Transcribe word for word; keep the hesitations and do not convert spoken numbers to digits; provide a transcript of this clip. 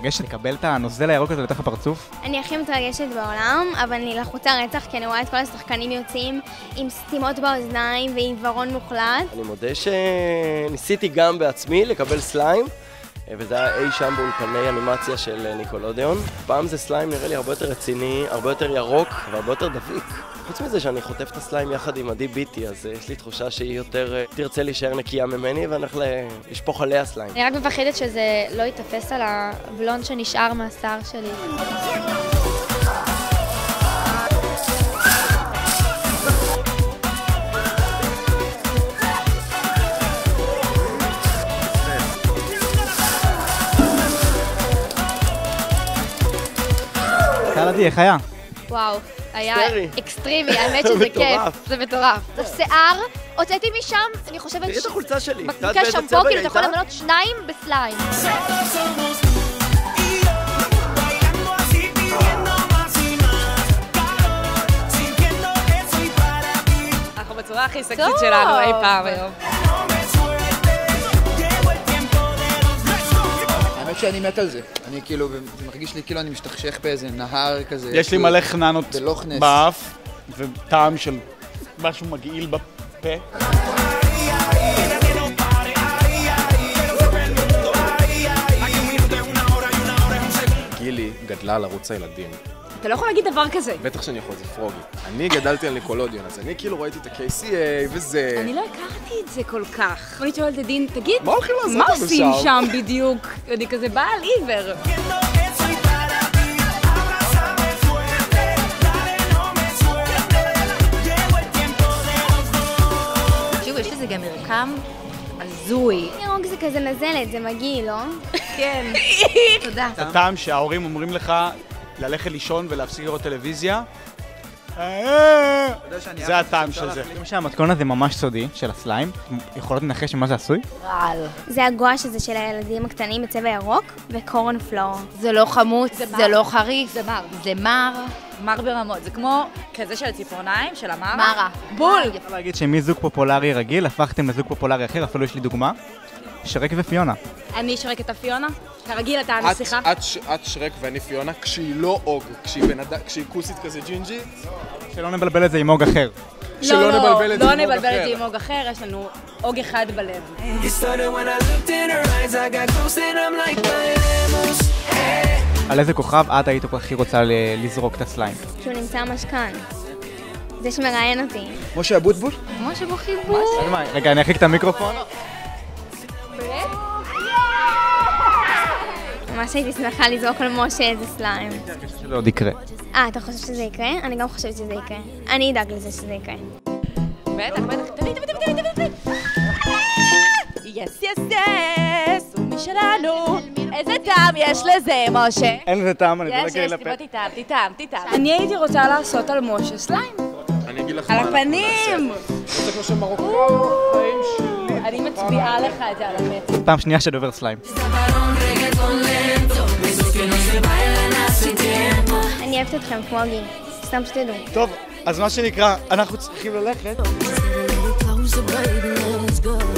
מתרגשת לקבל את הנוזל הירוק הזה לתוך הפרצוף? אני הכי מתרגשת בעולם, אבל אני לחוצה רצח כי אני רואה את כל השחקנים יוצאים עם סתימות באוזניים ועם עיוורון מוחלט. אני מודה שניסיתי גם בעצמי לקבל סליים, וזה היה אי שם באולפני אנימציה של ניקולודיון. פעם זה סליים נראה לי הרבה יותר רציני, הרבה יותר ירוק והרבה יותר דביק. חוץ מזה שאני חוטף את הסליים יחד עם עדי ביטי, אז יש לי תחושה שהיא יותר תרצה להישאר נקייה ממני ואני הולך לשפוך עליה סליים. אני רק מפחדת שזה לא יתפס על הבלונד שנשאר מהשיער שלי. קהל עדי, איך היה? וואו, היה סטרי. אקסטרימי, האמת שזה כיף, זה מטורף. זה שיער, הוצאתי משם, אני חושבת תראי את החולצה שלי. בקבוקי שמפו, כאילו אתה יכול למנות שניים בסליים. אנחנו בצורה הכי סקסית שלנו אי פעם היום. האמת שאני מת על זה. אני כאילו, זה מרגיש לי כאילו אני משתכשך באיזה נהר כזה. יש לי מלא חננות בלוכנס. באף, וטעם של משהו מגעיל בפה. גילי גדלה על ערוץ הילדים. אתה לא יכול להגיד דבר כזה. בטח שאני יכול, זה פרוגי. אני גדלתי על ניקולודיון, אז אני כאילו ראיתי את ה-קיי סי איי וזה... אני לא הכרתי את זה כל כך. אני שואלת את דין, תגיד, מה הולכים לעשות מה לנו עושים שם? שם בדיוק? אני כזה בעל עיוור. תקשיבו, יש לזה גם מרקם הזוי. ירוק זה כזה נזלת, זה מגעיל, לא? כן. תודה. הטעם שההורים אומרים לך ללכת לישון ולהפסיק לראות טלוויזיה, זה הטעם של זה. אם שהמתכון הזה ממש סודי, של הסליים, יכולות לנחש ממה זה עשוי? רעל. זה הגואש הזה של הילדים הקטנים בצבע ירוק וקורן פלואור. זה לא חמוץ, זה לא חריף. זה מר. זה מר. מר ברמות. זה כמו כזה של הציפורניים, של המרה. מרה. בול! אני יכול להגיד שמזוג פופולרי רגיל, הפכתם לזוג פופולרי אחר, אפילו יש לי דוגמה. שרק ופיונה. אני שרק את הפיונה. כרגיל אתה הנסיכה. את שרק ואני פיונה כשהיא לא אוג, כשהיא כוסית כזה ג'ינג'ית. שלא נבלבל את זה עם אוג אחר. שלא נבלבל את זה לא עם אוג נבלבל את אחר. זה עם אוג אחר, יש לנו אוג אחד בלב. על איזה כוכב את היית הכי רוצה לזרוק את הסליים? שהוא נמצא ממש כאן. זה שמראיין אותי. משה אבוטבול? משה בוחיבור. רגע, אני אחליק את המיקרופון. ממש הייתי שמחה לזרוק על משה איזה סליים. שזה עוד יקרה. אה, אתה חושב שזה יקרה? אני גם חושבת שזה יקרה. אני אדאג לזה שזה יקרה. בטח, בטח. תביא, תביא, תביא, תביא, תביא. יס, יס, יס. הוא משלנו. איזה טעם יש לזה, משה? אין לזה טעם, אני יש, דולק לי יש, לפה. תבוא תטעם, תטעם, תטעם. אני הייתי רוצה לעשות על משה סליים. אני אגיד לך על מה אנחנו הפנים! זה כמו שמרוקאי, חיים שלי. אני מצביעה לך את זה על המצח. פעם שנייה שדובר סליים. אני אוהבת אתכם, פרוגי. סתם שתדעו. טוב, אז מה שנקרא, אנחנו צריכים ללכת.